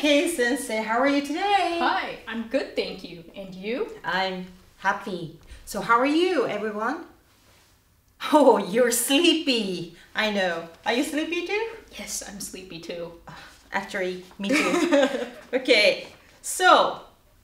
Kei Sensei. How are you today? Hi, I'm good, thank you. And you? I'm happy. So how are you, everyone? Oh, you're sleepy. I know. Are you sleepy too? Yes, I'm sleepy too. Actually, me too. Okay, so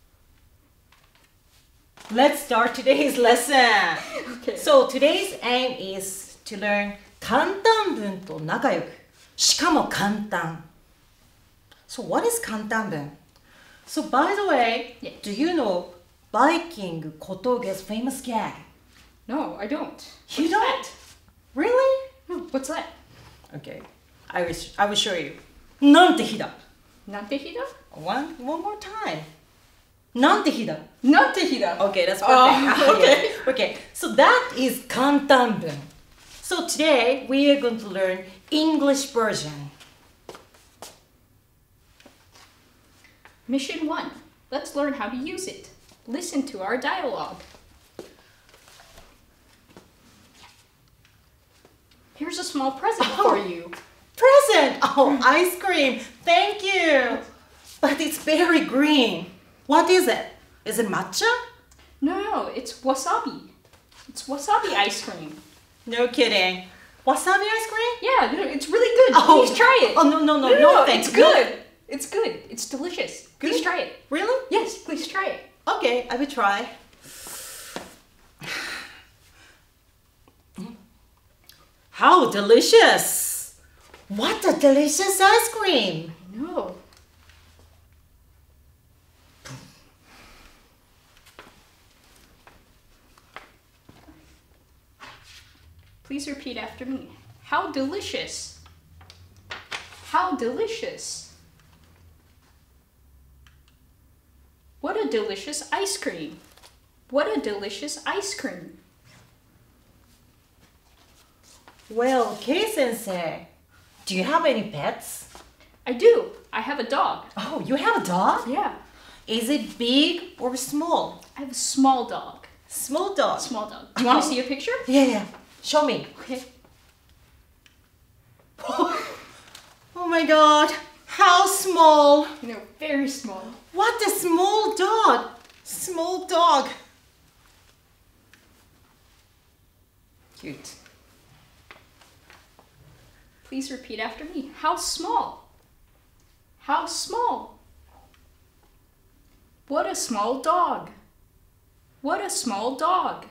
let's start today's lesson. Okay. So today's aim is to learn 簡単文と仲良く。しかも簡単。So what is 簡単文? So by the way, Yeah. do you know Viking Kotoge's famous gag? No, I don't. You What's don't? that? Really? No, what's that? Okay, I will show you. なんて日だ? Nantehida? One more time. なんて日だ? Nantehida! Okay, that's perfect. Oh, okay. Okay, so that is 簡単文. So today we are going to learn English version. Mission 1. Let's learn how to use it. Listen to our dialogue. Here's a small present for you. Present! Oh, ice cream! Thank you! But it's very green. What is it? Is it matcha? No, it's wasabi. It's wasabi ice cream. No kidding. Wasabi ice cream? Yeah, no, it's really good. Please try it. Oh, no, thanks. It's good. It's good. It's delicious. Please Good? try it. Really? Yes, please try it. Okay, I will try. How delicious! What a delicious ice cream! No. Please repeat after me. How delicious. How delicious. What a delicious ice cream. What a delicious ice cream. Well, Kei Sensei, do you have any pets? I do. I have a dog. Oh, you have a dog? Yeah. Is it big or small? I have a small dog. Small dog. Small dog. Do you want to see a picture? Yeah. Show me. Okay. Oh my god, how small! No, very small. What a small dog! Small dog. Cute. Please repeat after me. How small? How small? What a small dog. What a small dog.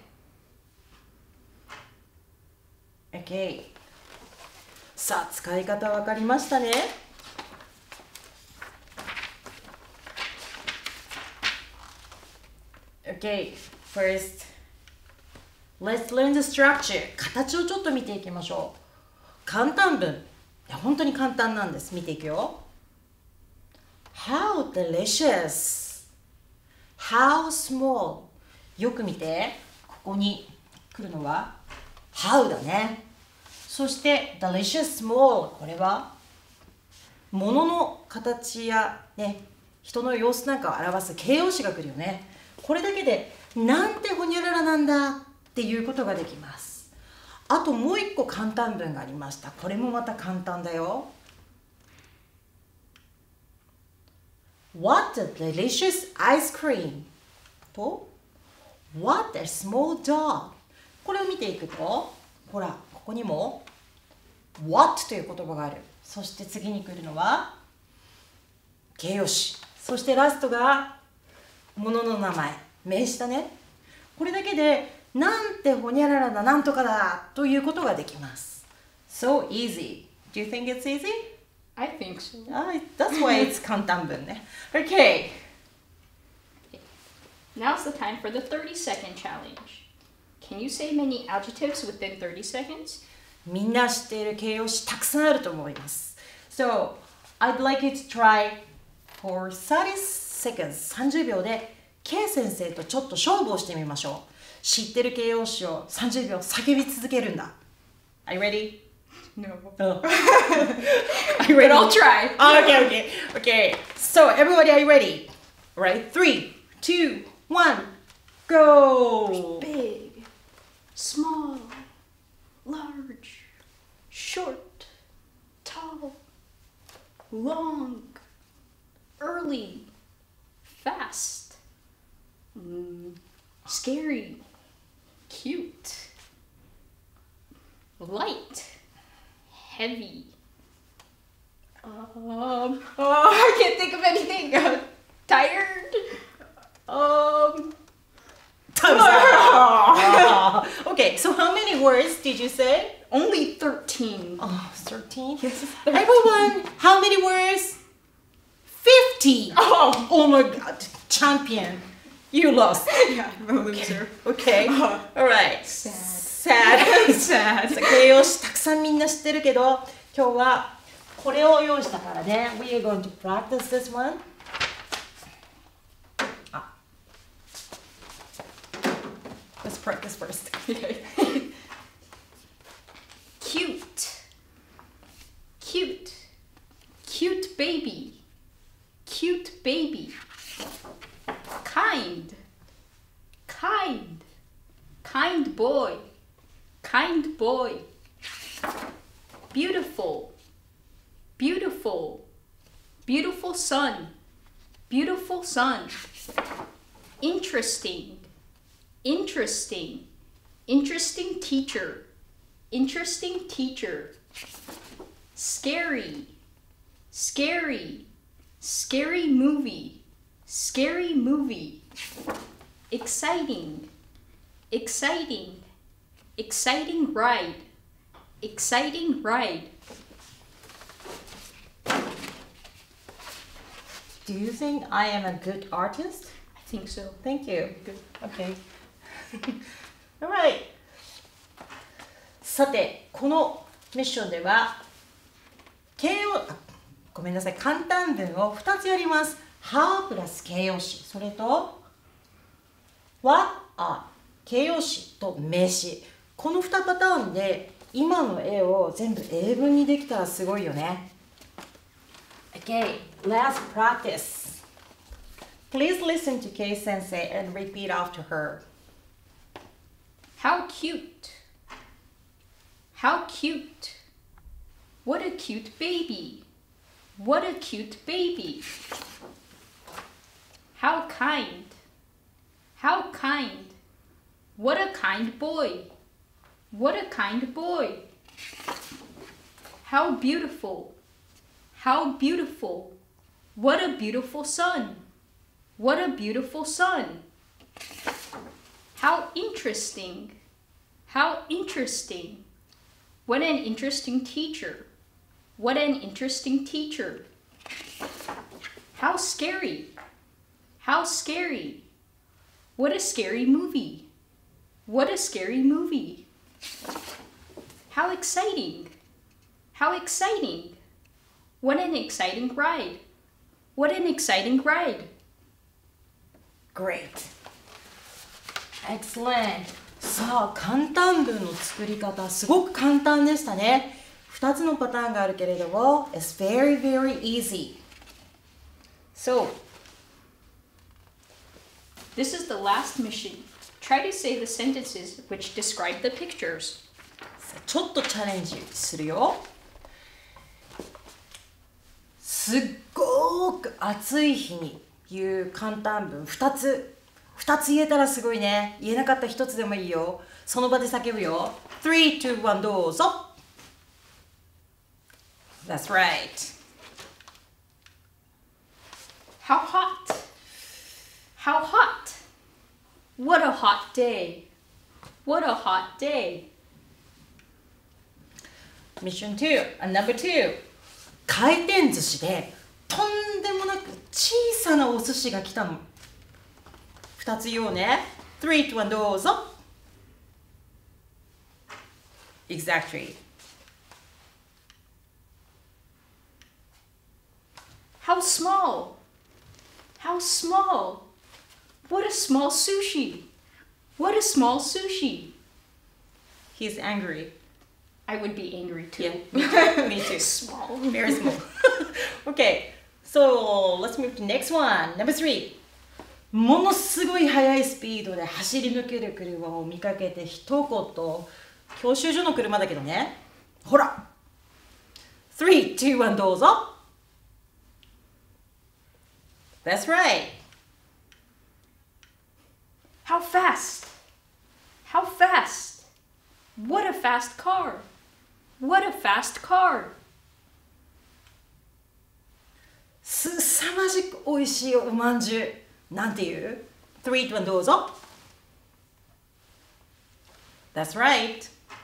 Okay. さあ、使い方わかりましたね。Okay, first, let's learn the structure. 形をちょっと見ていきましょう。簡単文。いや、本当に簡単なんです。見ていくよ。How delicious. How small. よく見て。ここに来るのは How だね。そして delicious small。これは物の形やね、人の様子なんかを表す形容詞が来るよね。これだけでなんてほにゃららなんだっていうことができます。あともう一個簡単文がありました。これもまた簡単だよ。What a delicious ice cream! と What a small dog! これを見ていくと、ほら、ここにも What という言葉がある。そして次に来るのは形容詞。そしてラストが物の名前、名詞だね。これだけでなんてほにゃららだなんとかだということができます。So easy. Do you think it's easy? I think so. That's why it's 簡単文ね。Okay. Now's the time for the 30-second challenge. Can you say many adjectives within 30 seconds? みんな知っている形容詞たくさんあると思います。So, I'd like you to try for 30 seconds. 30秒で Kei先生とちょっと勝負をしてみましょう。知ってる形容詞を30秒叫び続けるんだ。Are you ready? No. Oh. Are you ready? But I'll try. Okay. So, everybody, are you ready? All right, 3, 2, 1, go! Big, small, large, short, tall, long, early, fast, scary, cute, light, heavy. I can't think of anything. Tired. Time's up. Okay, so how many words did you say? Only 13. Oh, 13? Yes, Everyone, how many words? 50. Oh my god, champion. You lost. Yeah, I'm a loser. Okay. Alright. Sad. Sad. 形容詞たくさんみんな知ってるけど、今日はこれを用意したからね。We are going to practice this one. Let's practice first. Cute. Cute. Cute baby. Cute baby. Kind. Kind. Kind boy. Kind boy. Beautiful. Beautiful. Beautiful son. Beautiful son. Interesting. Interesting. Interesting teacher. Interesting teacher. Scary. Scary. Scary movie. Scary movie. Exciting. Exciting. Exciting ride. Exciting ride. Do you think I am a good artist? I think so. Thank you. Good. Okay. Alright. さて、このミッションではごめんなさい、簡単文を2つやります。How プラス形容詞、それと What are 形容詞と名詞。この2パターンで今の絵を全部英文にできたらすごいよね。Okay, let's practice. Please listen to Kei Sensei and repeat after her. How cute. How cute. What a cute baby. What a cute baby. How kind. How kind. What a kind boy. What a kind boy. How beautiful. How beautiful. What a beautiful son. What a beautiful son. How interesting. How interesting. What an interesting teacher. What an interesting teacher. How scary. How scary. What a scary movie. What a scary movie. How exciting. How exciting. What an exciting ride. What an exciting ride. Great. Excellent. さあ、簡単文の作り方、すごく簡単でしたね。2つのパターンがあるけれども、It's very, very easy. So, this is the last mission. Try to say the sentences which describe the pictures. ちょっとチャレンジするよ。すっごく暑い日に言う簡単文2つ言えたらすごいね。言えなかった1つでもいいよ。その場で叫ぶよ。3, 2, 1どうぞ。 That's right. How hot. How hot. What a hot day. What a hot day. Mission 2, number 2. 回転寿司でとんでもなく小さなお寿司が来たの。2つ言おうね。3, 2, 1どうぞ。Exactly. How small. How small. What a small sushi. What a small sushi. He's angry. I would be angry too. Yeah, me too. Small. Very small. Okay, so let's move to next one. Number 3. ものすごい速いスピードで走り抜ける車を見かけて一言。教習所の車だけどね。ほら。3, 2, 1どうぞ。 That's right. How fast? How fast? What a fast car. What a fast car. すさまじく美味しいおまんじゅう。なんていう ?3 とどうぞ。That's right.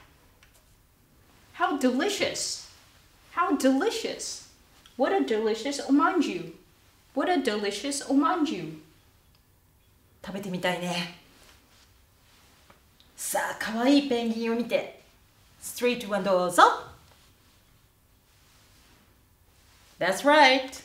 How delicious. How delicious. What a delicious omanju. What a delicious omanju. 食べてみたいね。さあ、かわいいペンギンを見て。3 to どうぞ。That's right.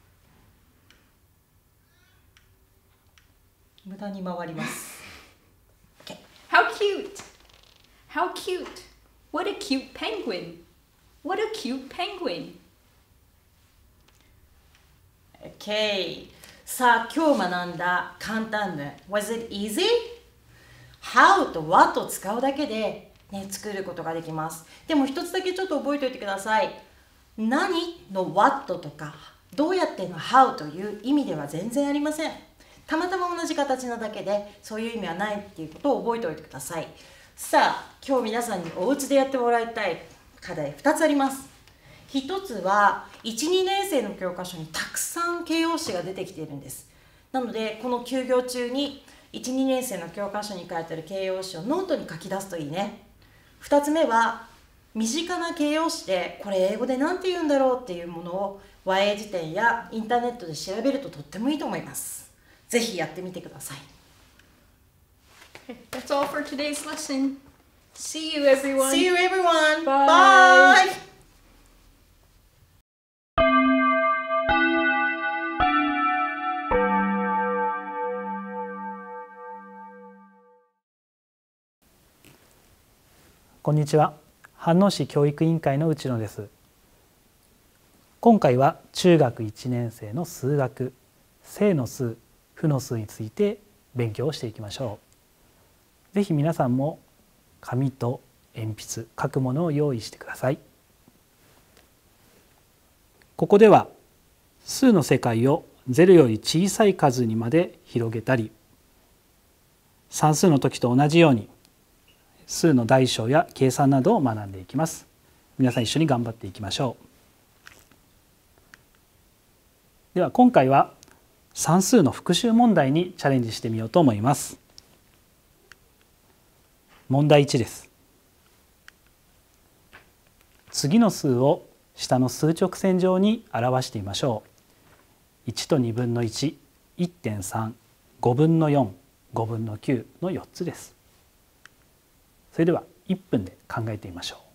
無駄に回ります。Okay. How cute. How cute. What a cute penguin. What a cute penguin. Okay. さあ、今日学んだ簡単文。Was it easy? How と what を使うだけで、ね、作ることができます。でも一つだけちょっと覚えておいてください。何の what とか、どうやっての how という意味では全然ありません。たまたま同じ形なだけで、そういう意味はないっていうことを覚えておいてください。さあ、今日皆さんにお家でやってもらいたい課題2つあります。1つは、1、2年生の教科書にたくさん形容詞が出てきているんです。なので、この休業中に1、2年生の教科書に書いてある形容詞をノートに書き出すといいね。2つ目は、身近な形容詞で、これ英語で何て言うんだろうっていうものを和英辞典やインターネットで調べるととってもいいと思います。ぜひやってみてください。 Okay, that's all for today's lesson. See you, everyone. See you everyone. Bye. Bye. こんにちは。飯能市教育委員会の内野です。今回は中学1年生の数学、正の数、負の数について勉強をしていきましょう。ぜひ皆さんも紙と鉛筆、書くものを用意してください。ここでは数の世界を0より小さい数にまで広げたり、算数の時と同じように数の大小や計算などを学んでいきます。皆さん一緒に頑張っていきましょう。では今回は算数の復習問題にチャレンジしてみようと思います。問題1です。次の数を下の数直線上に表してみましょう。1と2分の1、1.3、5分の4、5分の9の4つです。それでは1分で考えてみましょう。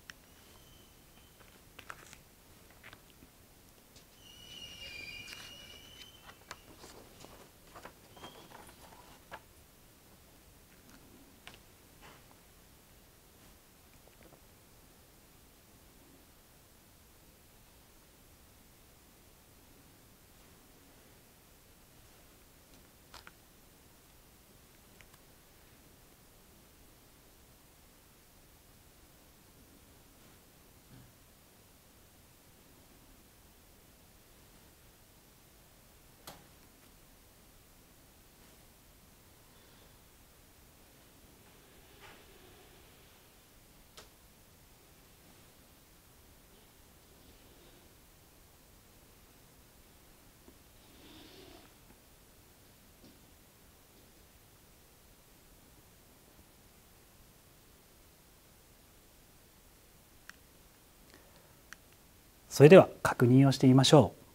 それでは確認をしてみましょう。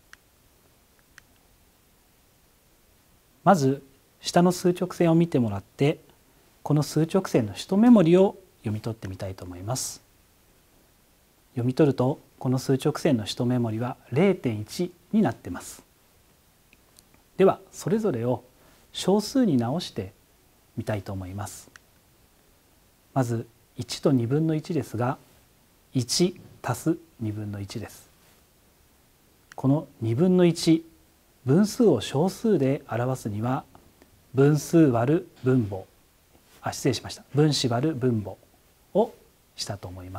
まず下の数直線を見てもらって、この数直線の一目盛りを読み取ってみたいと思います。読み取るとこの数直線の一目盛りは 0.1 になっています。ではそれぞれを小数に直してみたいと思います。まず1と2分の1ですが、1足す2分の1です。この2分の1、分数を小数で表すには分数割る分母、失礼しました。分子割る分母をしたと思います。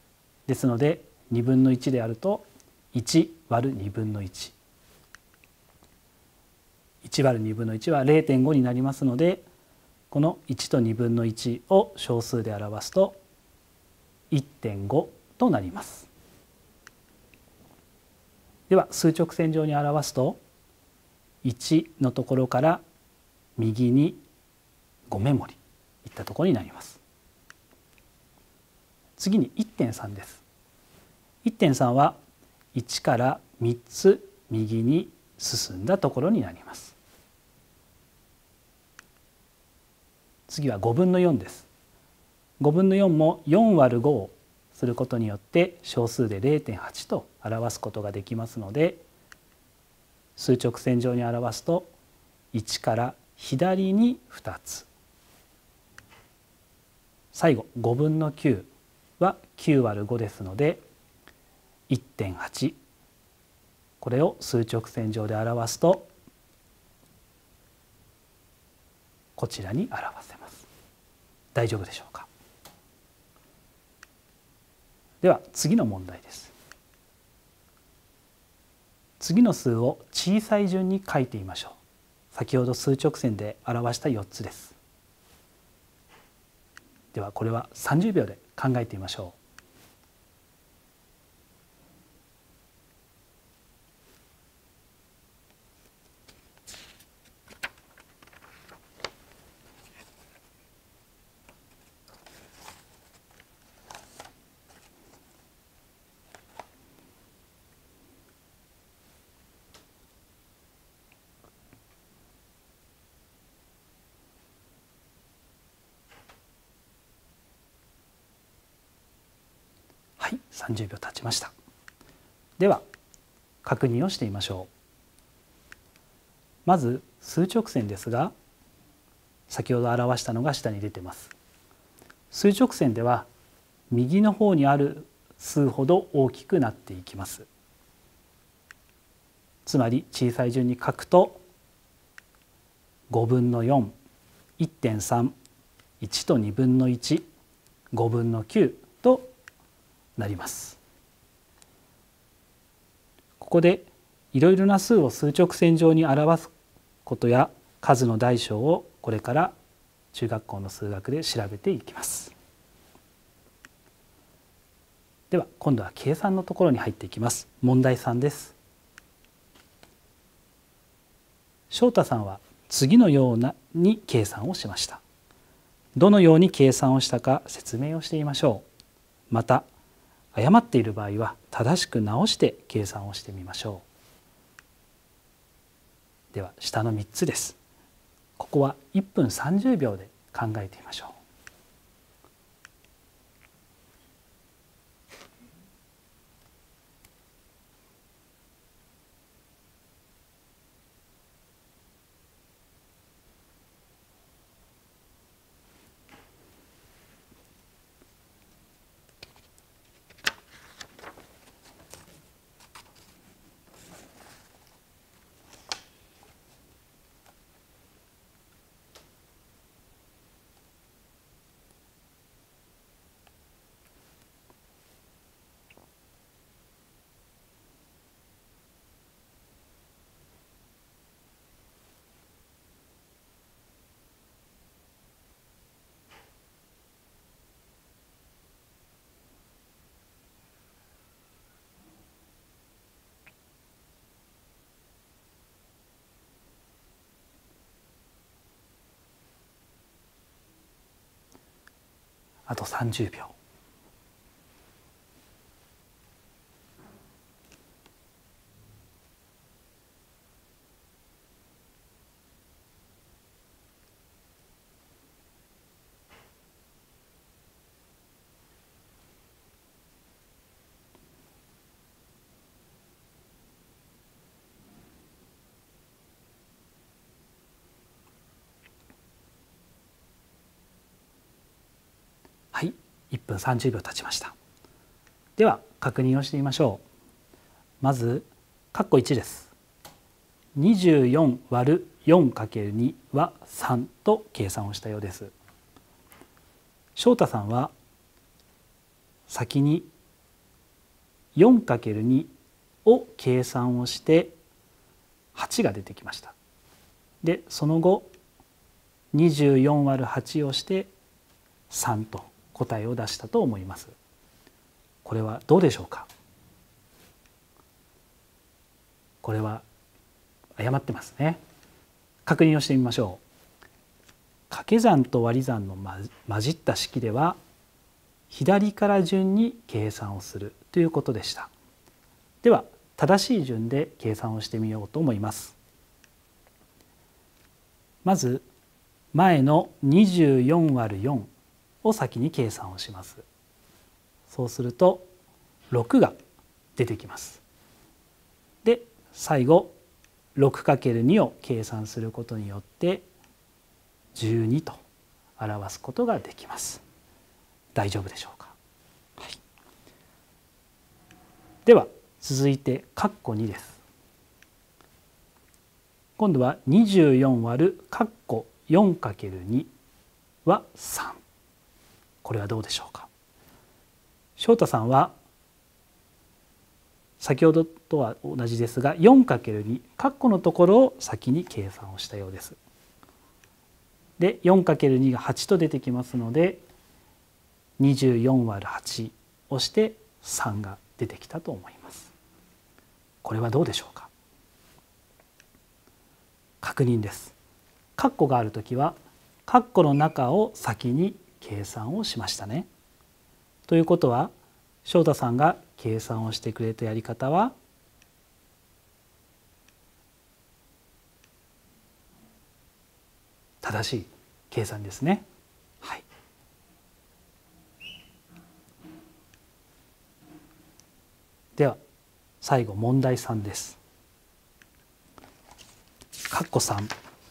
ですので2分の1であると1割る2分の1。 1割る2分の1は 0.5 になりますので、この1と2分の1を小数で表すと 1.5 となります。では数直線上に表すと1のところから右に5目盛りいったところになります。次に 1.3 です。1.3 は1から3つ右に進んだところになります。次は5分の4です。5分の4も4割る5をすることによって小数で 0.8 と表すことができますので、数直線上に表すと1から左に2つ、最後5分の9は9割る5ですので 1.8、 これを数直線上で表すとこちらに表せます。大丈夫でしょうか。では次の問題です。次の数を小さい順に書いてみましょう。先ほど数直線で表した4つです。ではこれは30秒で考えてみましょう。はい、30秒経ちました。では確認をしてみましょう。まず数直線ですが、先ほど表したのが下に出てます。数直線では右の方にある数ほど大きくなっていきます。つまり小さい順に書くと5分の4、1.3、1と2分の1、5分の9となります。ここでいろいろな数を数直線上に表すことや数の大小をこれから中学校の数学で調べていきます。では今度は計算のところに入っていきます。問題3です。翔太さんは次のように計算をしました。どのように計算をしたか説明をしてみましょう。また誤っている場合は正しく直して計算をしてみましょう。では下の3つです。ここは1分30秒で考えてみましょう。あと30秒。はい、1分30秒経ちました。では確認をしてみましょう。まず括弧1です。24割る 4×2 は3と計算をしたようです。翔太さんは先に 4×2 を計算をして8が出てきました。 でその後24割る8をして3と答えを出したと思います。これはどうでしょうか。これは誤ってますね。確認をしてみましょう。掛け算と割り算の混じった式では左から順に計算をするということでした。では正しい順で計算をしてみようと思います。まず前の24割る4を先に計算をします。そうすると6が出てきます。で最後 6×2 を計算することによって12と表すことができます。大丈夫でしょうか。はい、では続いて括弧2です。今度は24割る括弧 4×2 は3。これはどうでしょうか。翔太さんは先ほどとは同じですが 4×2 括弧のところを先に計算をしたようです。で 4×2 が8と出てきますので24割る8をして3が出てきたと思います。これはどうでしょうか。確認です。括弧があるときは括弧の中を先に計算をしましたね。ということは翔太さんが計算をしてくれたやり方は正しい計算ですね。はい。では最後問題3です。括弧3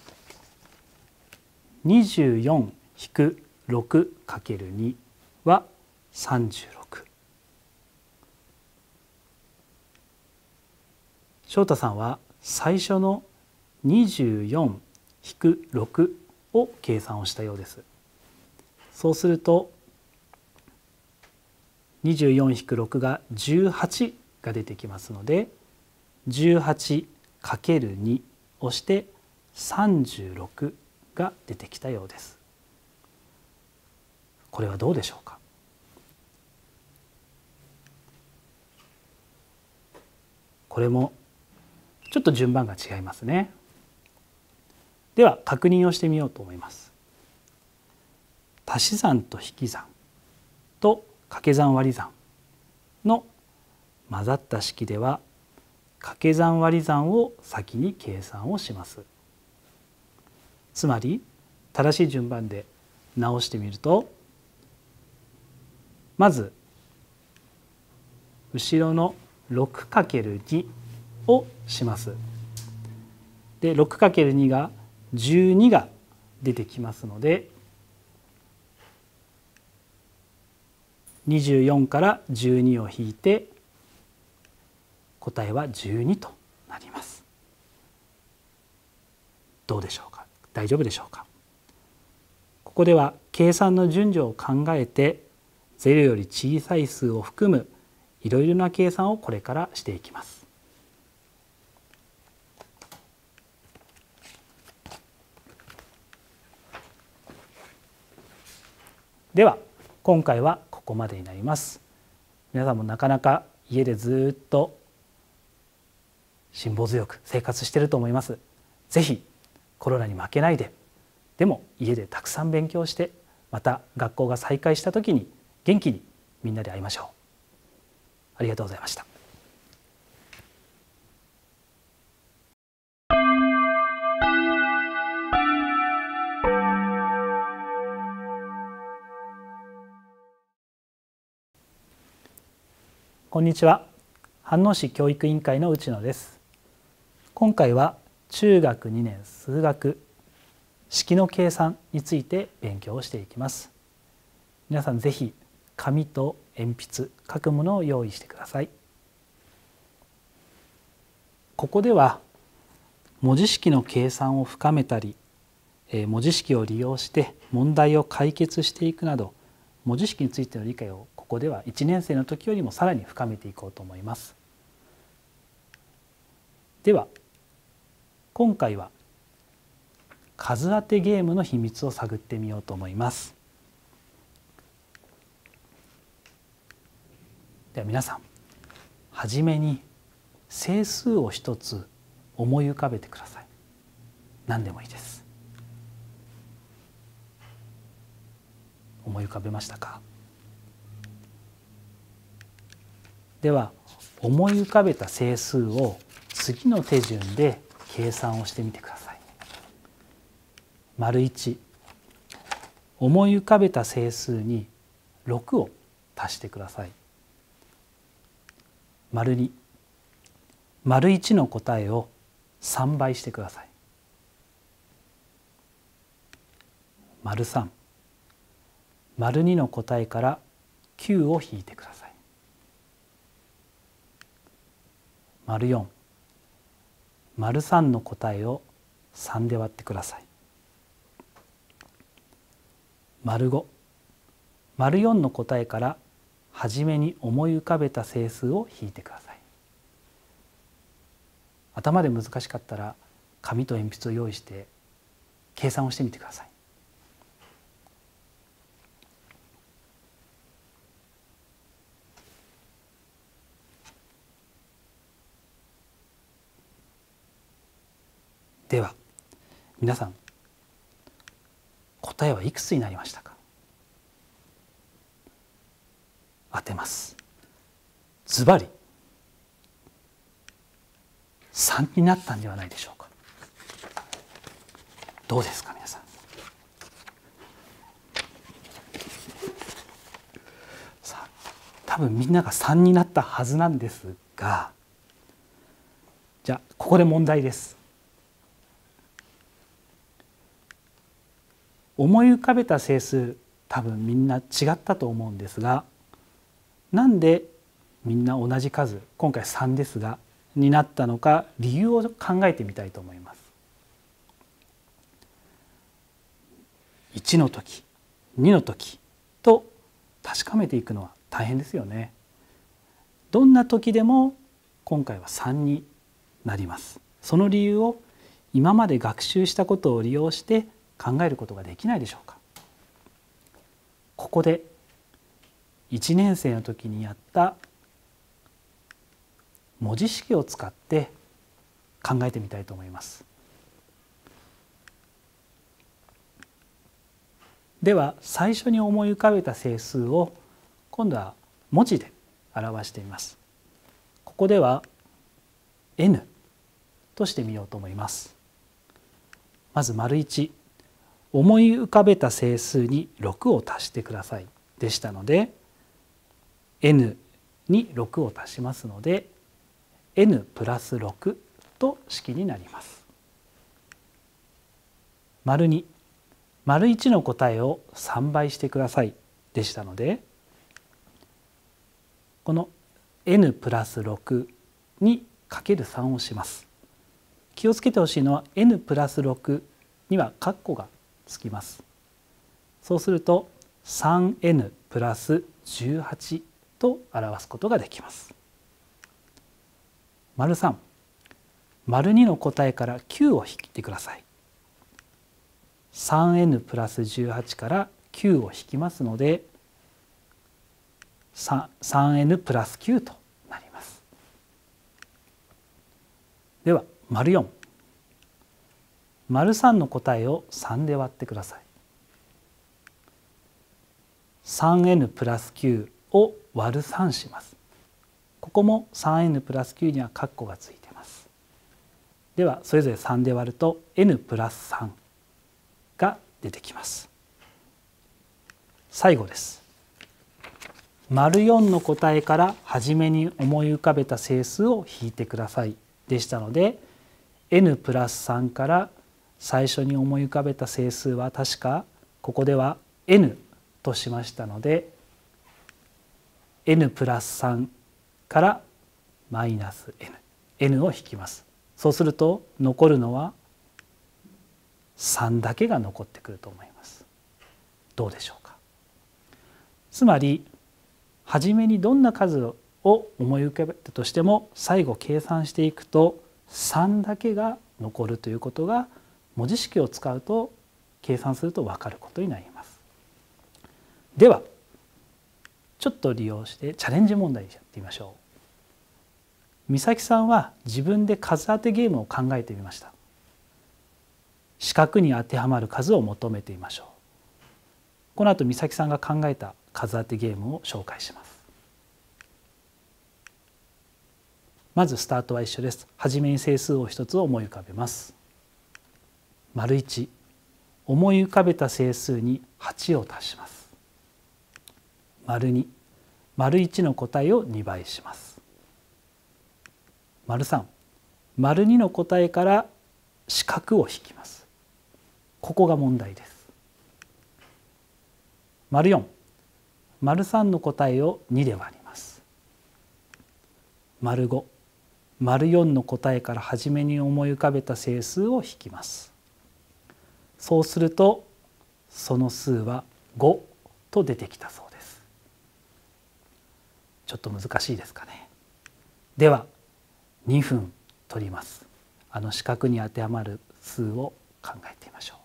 24-6×2 は36。翔太さんは最初の 24-6 を計算をしたようです。そうすると 24-6 が18が出てきますので 18×2 をして36が出てきたようです。これはどうでしょうか。これもちょっと順番が違いますね。では確認をしてみようと思います。足し算と引き算と掛け算割り算の混ざった式では掛け算割り算を先に計算をします。つまり正しい順番で直してみるとまず後ろの 6×2 をします。で 6×2 が12が出てきますので24から12を引いて答えは12となります。どうでしょうか。大丈夫でしょうか。ここでは計算の順序を考えて0より小さい数を含むいろいろな計算をこれからしていきます。では今回はここまでになります。皆さんもなかなか家でずっと辛抱強く生活していると思います。ぜひコロナに負けないで、でも家でたくさん勉強して、また学校が再開した時に元気にみんなで会いましょう。ありがとうございました。こんにちは。飯能市教育委員会の内野です。今回は中学2年数学式の計算について勉強をしていきます。皆さんぜひ紙と鉛筆書くものを用意してください。ここでは文字式の計算を深めたり、文字式を利用して問題を解決していくなど、文字式についての理解をここでは1年生の時よりもさらに深めていこうと思います。では今回は数当てゲームの秘密を探ってみようと思います。では皆さん、はじめに整数を一つ思い浮かべてください。何でもいいです。思い浮かべましたか？では思い浮かべた整数を次の手順で計算をしてみてください。1、思い浮かべた整数に6を足してください。2、1の答えを3倍してください。3、2の答えから9を引いてください。4、3の答えを3で割ってください。5、4の答えからはじめに思い浮かべた整数を引いてください。頭で難しかったら紙と鉛筆を用意して計算をしてみてください。では皆さん、答えはいくつになりましたか？当てます。ズバリ3になったんではないでしょうか。どうですか皆さん。さあ、多分みんなが3になったはずなんですが、じゃあここで問題です。思い浮かべた整数、多分みんな違ったと思うんですが、なんでみんな同じ数、今回3ですがになったのか、理由を考えてみたいと思います。1の時、2の時と確かめていくのは大変ですよね。どんな時でも今回は3になります。その理由を今まで学習したことを利用して考えることができないでしょうか。ここで1年生の時にやった文字式を使って考えてみたいと思います。では最初に思い浮かべた整数を今度は文字で表してみます。ここでは n としてみようと思います。まず1、思い浮かべた整数に6を足してくださいでしたので、 n に6を足しますので n プラス6と式になります。2、1の答えを3倍してくださいでしたので、この n プラス6にかける3をします。気をつけてほしいのは n プラス6には括弧がつきます。そうすると 3n プラス18と表すことができます。3、2の答えから9を引いてください。3n プラス18から9を引きますので 3n プラス9となります。では4、3の答えを3で割ってください。3n プラス9を割る3します。ここも 3n プラス9には括弧がついています。ではそれぞれ3で割ると n プラス3が出てきます。最後です。4の答えからはじめに思い浮かべた整数を引いてくださいでしたので、 n プラス3から最初に思い浮かべた整数は確かここでは n としましたので、 n プラス3からマイナス n を引きます。そうすると残るのは3だけが残ってくると思います。どうでしょうか。つまり初めにどんな数を思い浮かべたとしても最後計算していくと3だけが残るということが文字式を使うと計算すると分かることになります。ではちょっと利用してチャレンジ問題やってみましょう。美咲さんは自分で数当てゲームを考えてみました。四角に当てはまる数を求めてみましょう。この後美咲さんが考えた数当てゲームを紹介します。まずスタートは一緒です。はじめに整数を一つ思い浮かべます。1、思い浮かべた整数に8を足します。2、1の答えを2倍します。3、2の答えから四角を引きます。ここが問題です。4、3の答えを2で割ります。5、4の答えから初めに思い浮かべた整数を引きます。そうするとその数は5と出てきたそうです。ちょっと難しいですかね。では2分取ります。四角に当てはまる数を考えてみましょう。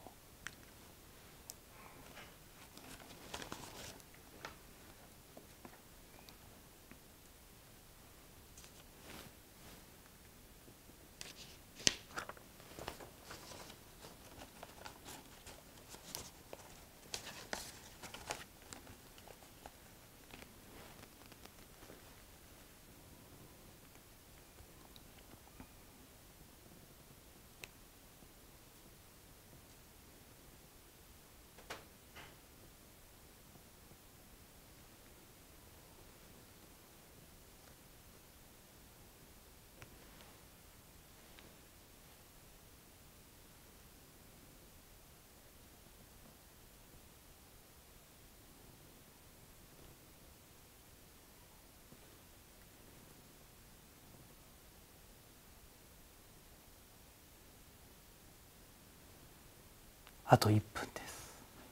あと1分です。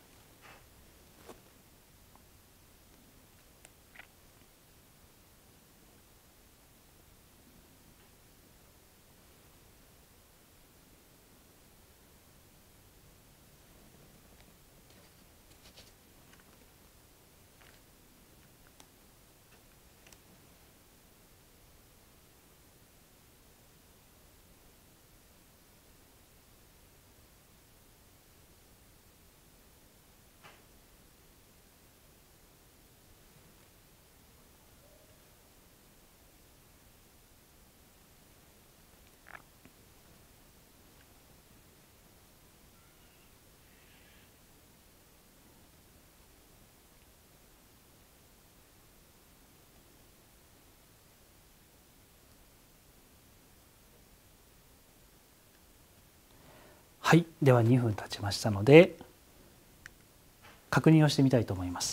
はい、では2分経ちましたので確認をしてみたいと思います。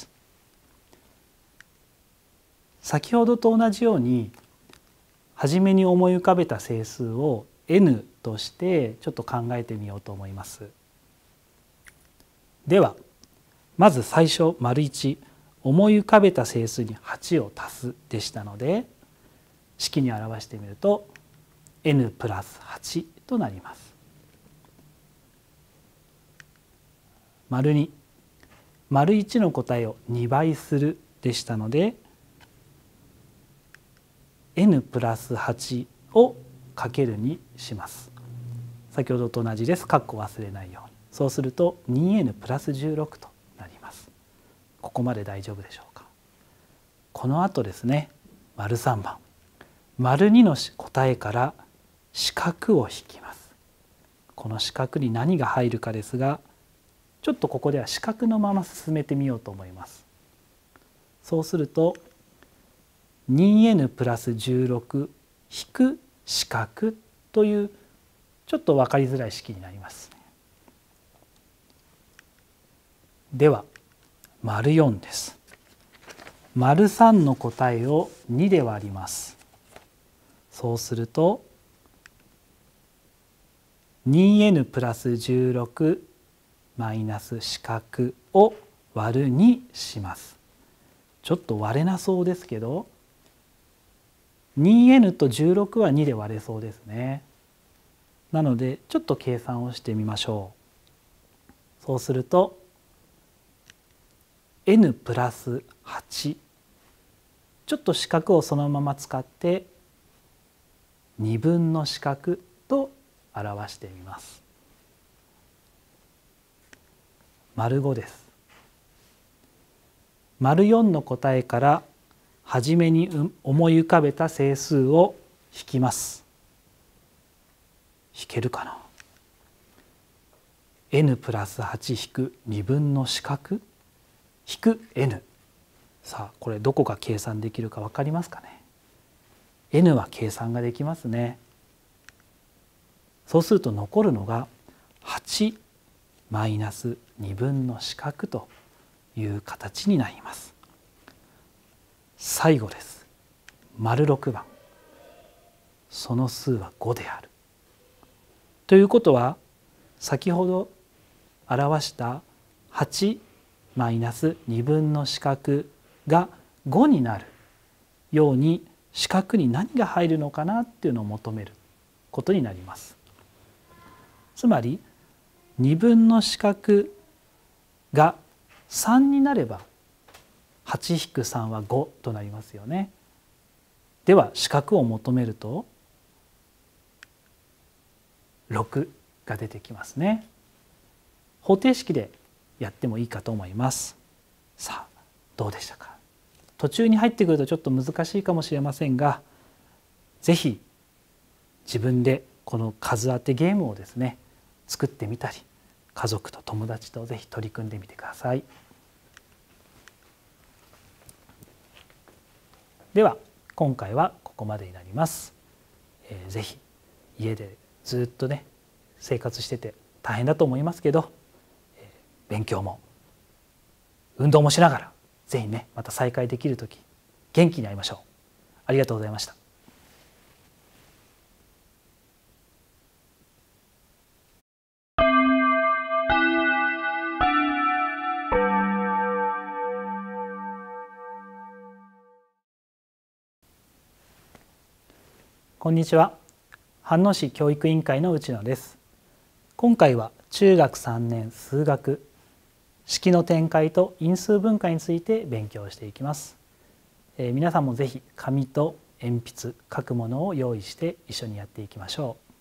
先ほどと同じように初めに思い浮かべた整数を n としてちょっと考えてみようと思います。ではまず最初 ①思い浮かべた整数に8を足すでしたので式に表してみると n プラス8となります。2、1の答えを2倍するでしたので n プラス8をかける2します。先ほどと同じです。括弧忘れないように。そうすると 2n プラス16となります。ここまで大丈夫でしょうか。この後ですね、3番。2の答えから四角を引きます。この四角に何が入るかですが、ちょっとここでは四角のまま進めてみようと思います。そうすると 2n プラス16引く四角というちょっと分かりづらい式になります。では �4です。3の答えを2で割ります。そうすると 2n プラス16マイナス四角を割る2します。ちょっと割れなそうですけど 2n と16は2で割れそうですね。 なのでちょっと計算をしてみましょう。そうすると n プラス8、ちょっと四角をそのまま使って2分の四角と表してみます。丸5です。丸4の答えからはじめに思い浮かべた整数を引きます。引けるかな。n プラス8引く2分の四角引く n。さあこれどこが計算できるか分かりますかね。n は計算ができますね。そうすると残るのが8マイナス2分の四角という形になります。最後です。丸6番。その数は5である。ということは先ほど表した8マイナス2分の四角が5になるように四角に何が入るのかなっていうのを求めることになります。つまり2分の四角が3になれば 8-3 は5となりますよね。では四角を求めると6が出てきますね。方程式でやってもいいかと思います。さあどうでしたか。途中に入ってくるとちょっと難しいかもしれませんが、ぜひ自分でこの数当てゲームをですね作ってみたり、家族と友達とぜひ取り組んでみてください。では今回はここまでになります。ぜひ家でずっとね生活してて大変だと思いますけど、勉強も運動もしながらぜひねまた再開できる時元気に会いましょう。ありがとうございました。こんにちは。飯能市教育委員会の内野です。今回は中学3年数学、式の展開と因数分解について勉強していきます。皆さんもぜひ紙と鉛筆、書くものを用意して一緒にやっていきましょう。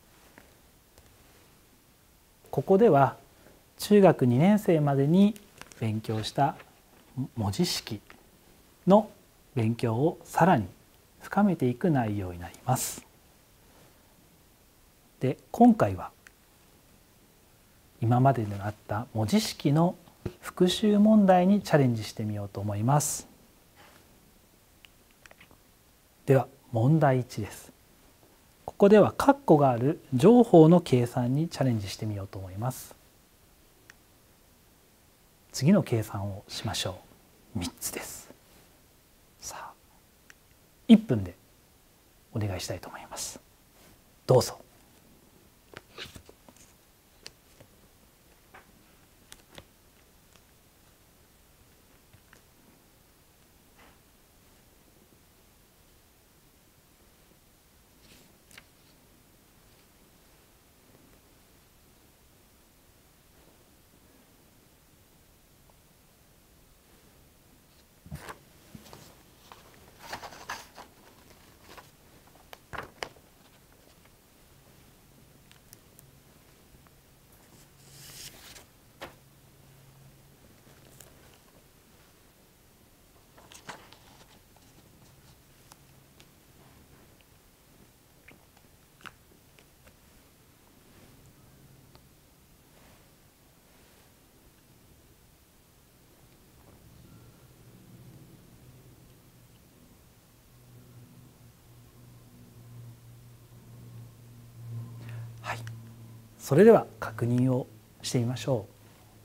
ここでは中学2年生までに勉強した文字式の勉強をさらに深めていく内容になります。で、今回は今までにあった文字式の復習問題にチャレンジしてみようと思います。では問題1です。ここでは括弧がある乗法の計算にチャレンジしてみようと思います。次の計算をしましょう。3つです。さあ1分でお願いしたいと思います。どうぞ。それでは確認をしてみましょ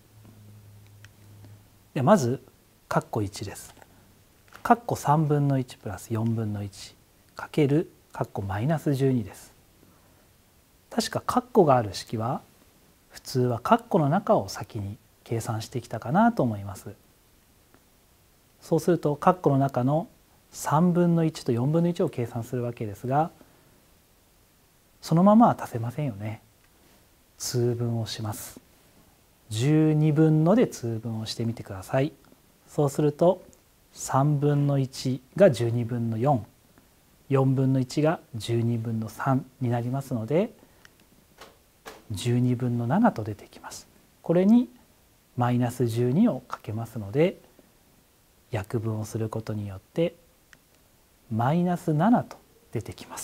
う。でまず括弧1です。括弧3分の1プラス4分の1かける括弧マイナス12です。確か括弧がある式は普通は括弧の中を先に計算してきたかなと思います。そうすると括弧の中の3分の1と4分の1を計算するわけですが、 そのままは足せませんよね。通分をします。12分ので通分をしてみてください。そうすると3分の1が12分の4、4分の1が12分の3になりますので、12分の7と出てきます。これにマイナス12をかけますので、約分をすることによってマイナス7と出てきます。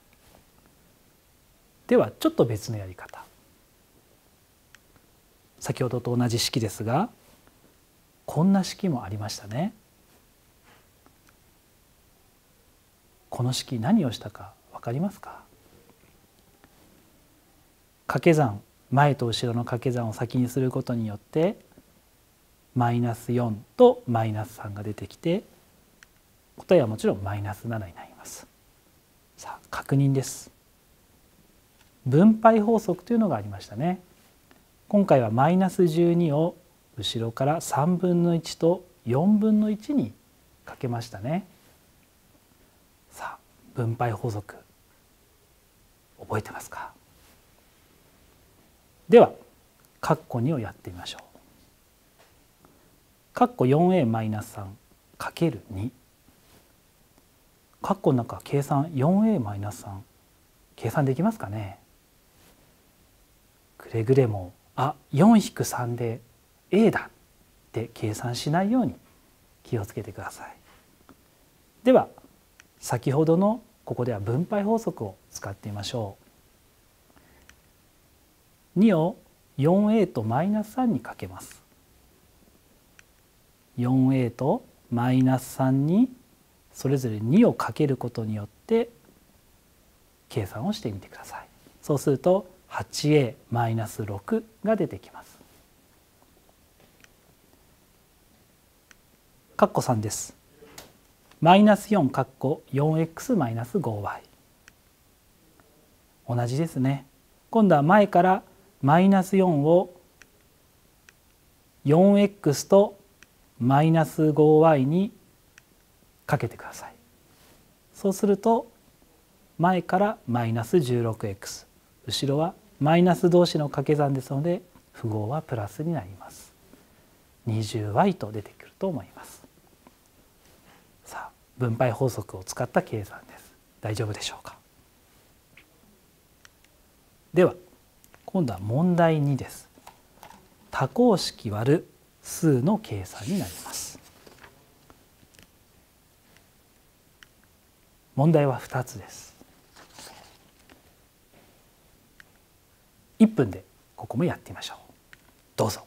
ではちょっと別のやり方。先ほどと同じ式ですが、こんな式もありましたね。この式何をしたか分かりますか？掛け算、前と後ろの掛け算を先にすることによってマイナス4とマイナス3が出てきて、答えはもちろんマイナス7になります。さあ確認です。分配法則というのがありましたね。今回はマイナス12を後ろから3分の1と4分の1にかけましたね。さあ分配法則覚えてますか？では括弧2をやってみましょう。括弧 4a マイナス3かける2。括弧の中計算 4a マイナス3計算できますかね？くれぐれも4-3で a だって計算しないように気をつけてください。では先ほどのここでは分配法則を使ってみましょう。2を 4a とマイナス3にかけます。4a とマイナス3にそれぞれ2をかけることによって計算をしてみてください。そうすると 8a マイナス6が出てきます。括弧3です。マイナス4括弧 4x マイナス 5y。同じですね。今度は前からマイナス4を 4x とマイナス 5y にかけてください。そうすると前からマイナス 16x、 後ろはマイナス同士の掛け算ですので符号はプラスになります。20y と出てくると思います。さあ分配法則を使った計算です。大丈夫でしょうか？では今度は問題2です。多項式割る数の計算になります。問題は2つです。1分でここもやってみましょう。どうぞ。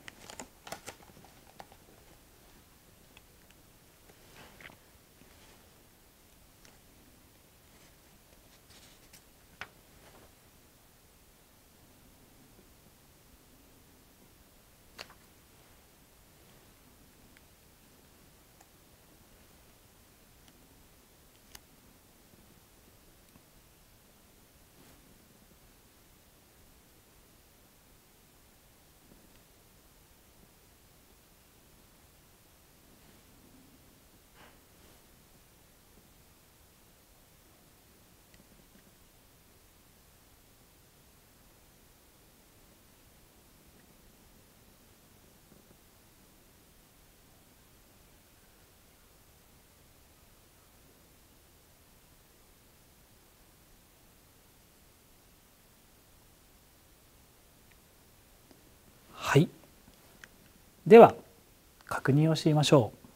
はい。では確認をしてみましょう。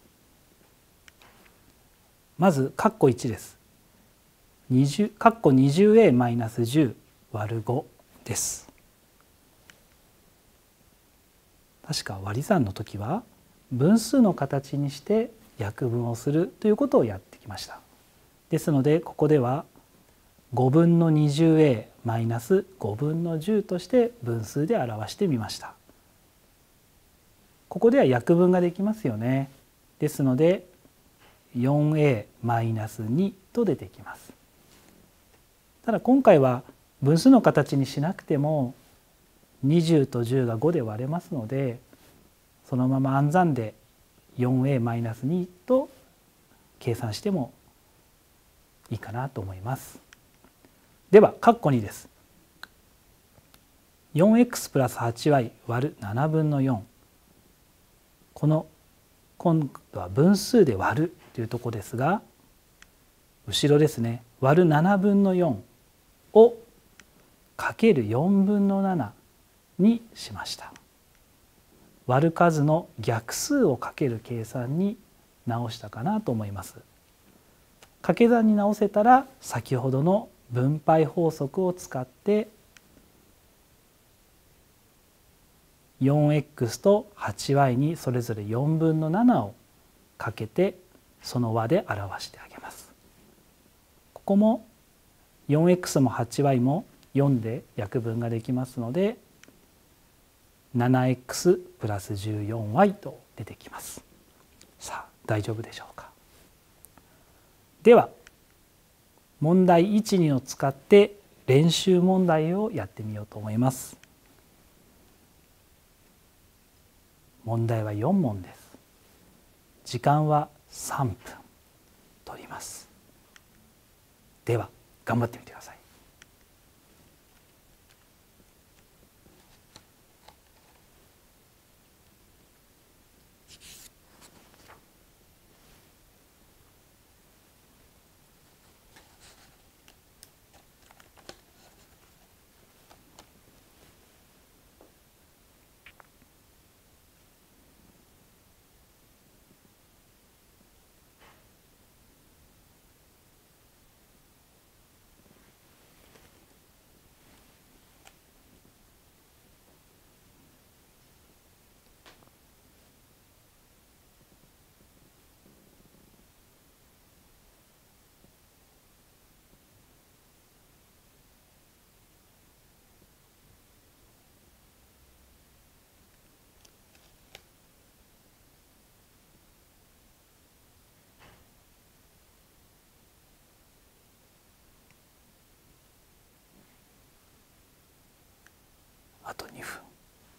まず括弧1です。括弧 20a マイナス10割る5です。確か割り算の時は分数の形にして約分をするということをやってきました。ですのでここでは5分の 20a マイナス5分の10として分数で表してみました。ここでは約分ができますよね。ですので 4a マイナス2と出てきます。ただ今回は分数の形にしなくても20と10が5で割れますので、そのまま暗算で 4a マイナス2と計算してもいいかなと思います。 では括弧2です。4x プラス 8y 割る7分の4。この今度は分数で割るというところですが、後ろですね、割る7分の4をかける4分の7にしました。割る数の逆数をかける計算に直したかなと思います。掛け算に直せたら先ほどの分配法則を使って 4x と 8y にそれぞれ4分の7をかけてその和で表してあげます。ここも 4x も 8y も4で約分ができますので 7x プラス 14y と出てきます。さあ大丈夫でしょうか。では問題 1,2 を使って練習問題をやってみようと思います。問題は4問です。時間は3分取ります。では頑張ってみてください。あと2分。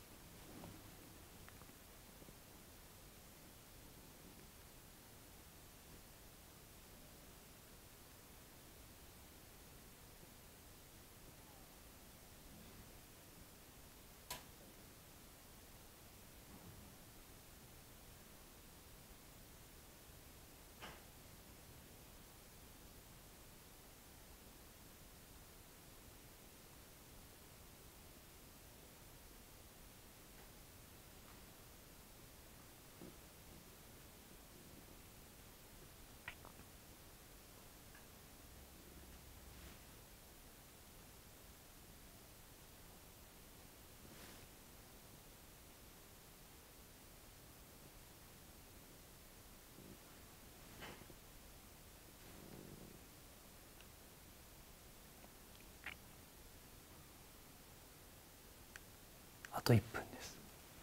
あと1分です。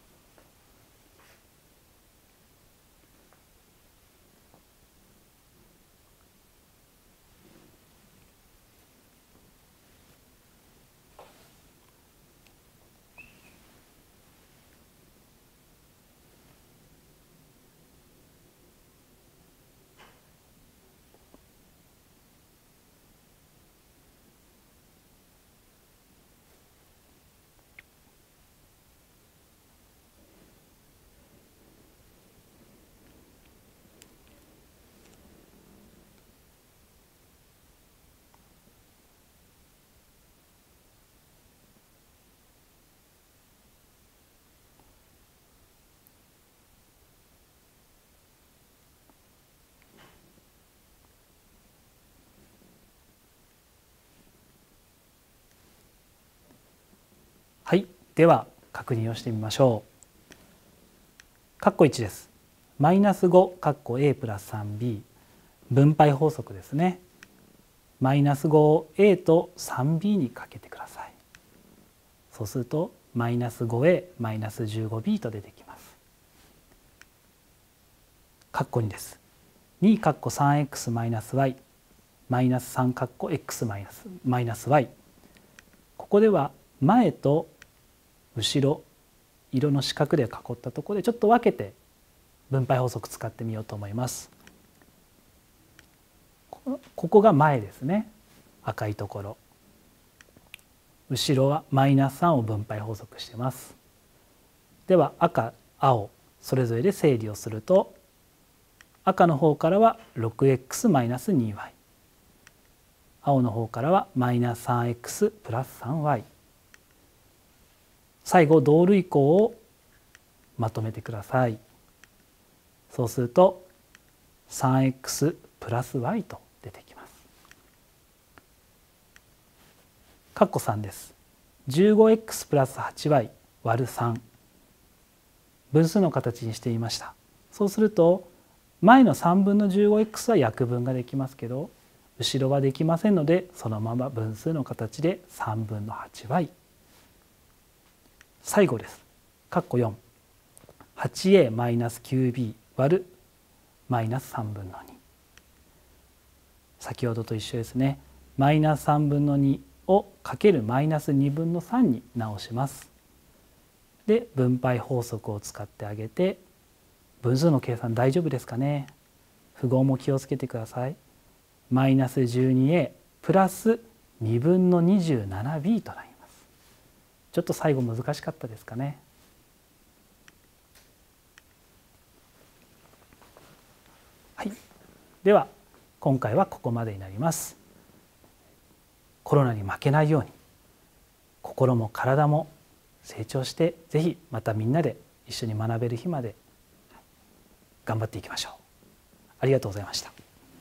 はい、では確認をしてみましょう。括弧1です。マイナス5括弧 a プラス 3b 分配法則ですね。マイナス5を a と 3b にかけてください。そうするとマイナス 5a マイナス 15b と出てきます。括弧2です。2括弧 3x マイナス y マイナス3括弧 x マイナス y。ここでは前と後ろ色の四角で囲ったところでちょっと分けて分配法則使ってみようと思います。ここが前ですね。赤いところ。 後ろはマイナス3を分配法則しています。では赤、青それぞれで整理をすると、赤の方からは 6x マイナス 2y、 青の方からはマイナス 3x プラス 3y。 最後同類項をまとめてください。そうすると 3x プラス y と出てきます。括弧3です。15x プラス 8y 割る3、分数の形にしてみました。そうすると前の3分の 15x は約分ができますけど、後ろはできませんので、そのまま分数の形で3分の 8y。 最後です。括弧4、8a マイナス 9b 割るマイナス3分の2。先ほどと一緒ですね。マイナス3分の2をかけるマイナス2分の3に直します。で分配法則を使ってあげて、分数の計算大丈夫ですかね。符号も気をつけてください。マイナス 12a プラス2分の 27b となります。ちょっと最後難しかったですかね。はい、では今回はここまでになります。コロナに負けないように心も体も成長して、ぜひまたみんなで一緒に学べる日まで頑張っていきましょう。ありがとうございました。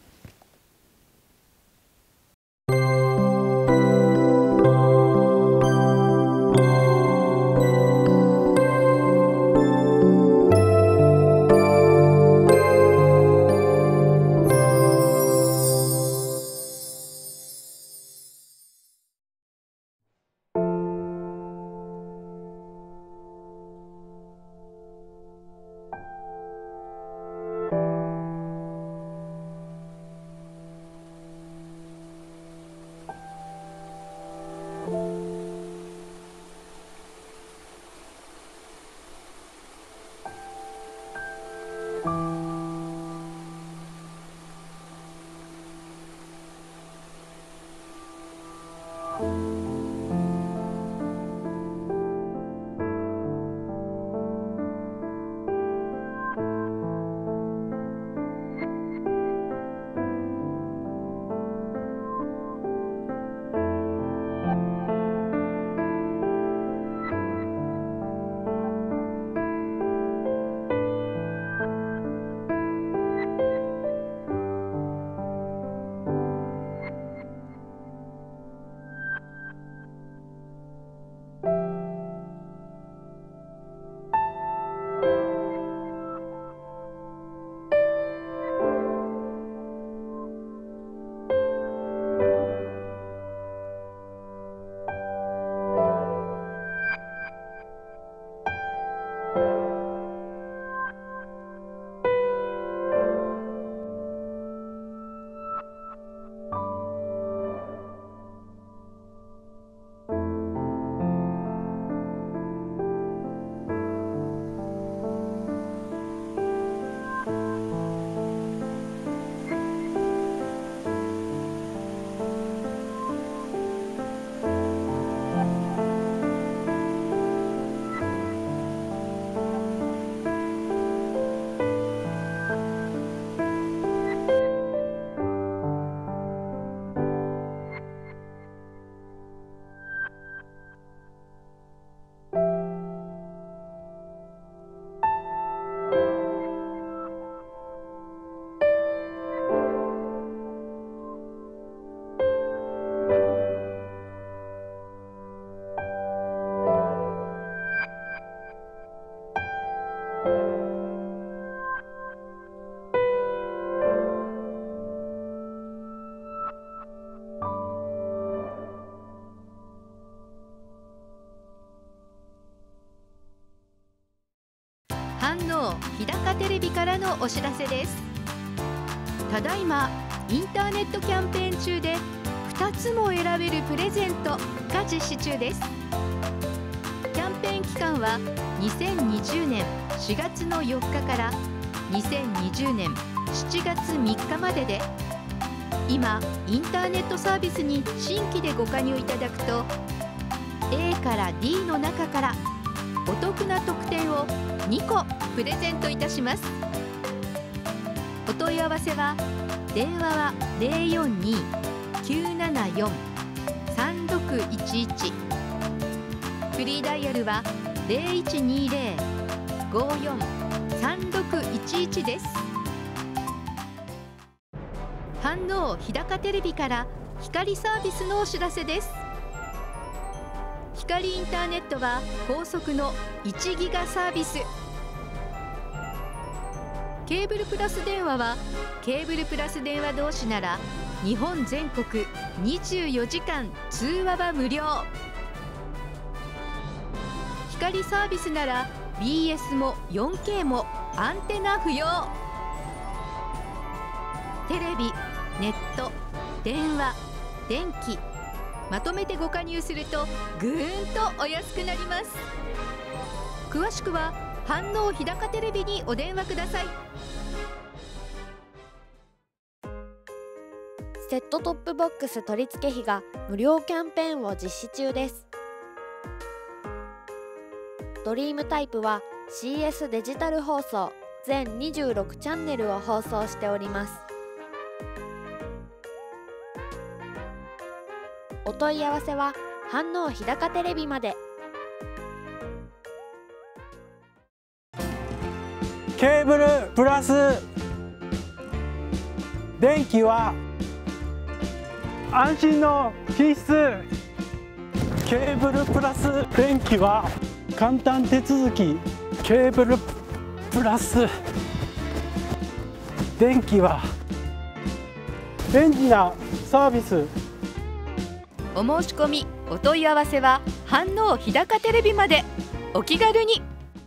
飯能日高テレビからのお知らせです。ただいまインターネットキャンペーン中で2つも選べるプレゼントが実施中です。キャンペーン期間は2020年4月の4日から2020年7月3日までで、今インターネットサービスに新規でご加入いただくと A から D の中からお得な特典を2個プレゼントいたします。お問い合わせは電話は 042-974-3611 フリーダイヤルは 0120-54-3611 です。飯能日高テレビから光サービスのお知らせです。光インターネットは高速の1ギガサービス。ケーブルプラス電話はケーブルプラス電話同士なら日本全国24時間通話は無料。光サービスなら BS も 4K もアンテナ不要。テレビ、ネット、電話、電気まとめてご加入するとぐーんとお安くなります。詳しくは飯能日高テレビにお電話ください。 セットトップボックス取り付け費が無料キャンペーンを実施中です。ドリームタイプは CS デジタル放送全26チャンネルを放送しております。お問い合わせは飯能日高テレビまで。 ケーブルプラス電気は安心の必須。ケーブルプラス電気は簡単手続き。ケーブルプラス電気は便利なサービス。 お申し込みお問い合わせは飯能日高テレビまでお気軽に。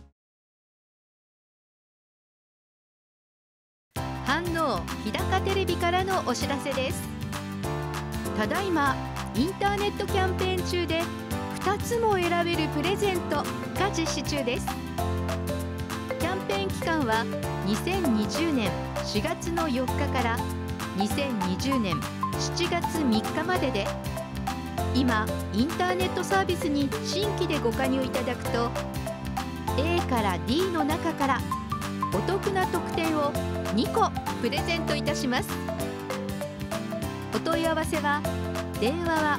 飯能日高テレビからのお知らせです。ただいまインターネットキャンペーン中で2つも選べるプレゼントが実施中です。キャンペーン期間は2020年4月の4日から2020年7月3日までで、今インターネットサービスに新規でご加入いただくと A から D の中からお得な特典を2個プレゼントいたします。お問い合わせは電話は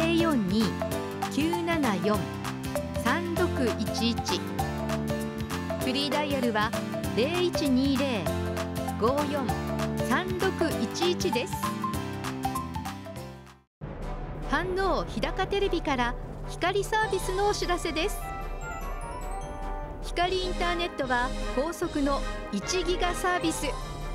042-974-3611 フリーダイヤルは 0120-54-3611 です。飯能日高テレビから光サービスのお知らせです。光インターネットは高速の1ギガサービス。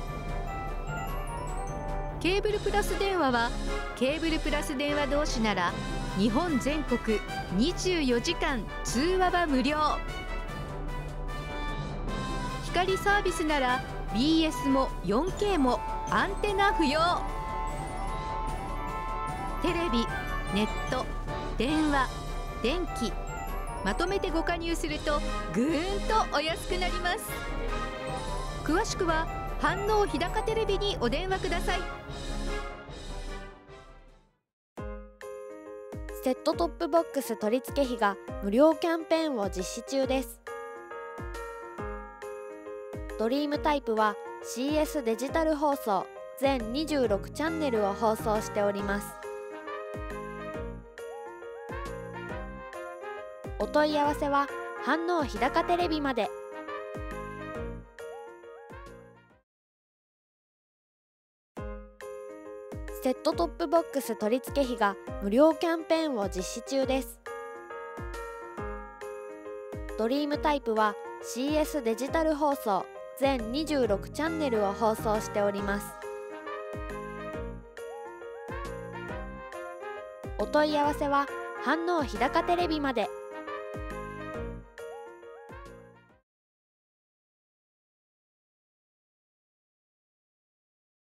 ケーブルプラス電話はケーブルプラス電話同士なら日本全国24時間通話は無料。光サービスなら BS も 4K もアンテナ不要。テレビ、ネット、電話、電気まとめてご加入するとぐーんとお安くなります。詳しくは飯能日高テレビにお電話ください。 セットトップボックス取り付け費が無料キャンペーンを実施中です。ドリームタイプは CS デジタル放送全26チャンネルを放送しております。お問い合わせは飯能日高テレビまで。セットトップボックス取り付け費が無料キャンペーンを実施中です。ドリームタイプは CS デジタル放送全26チャンネルを放送しております。お問い合わせは飯能日高テレビまで。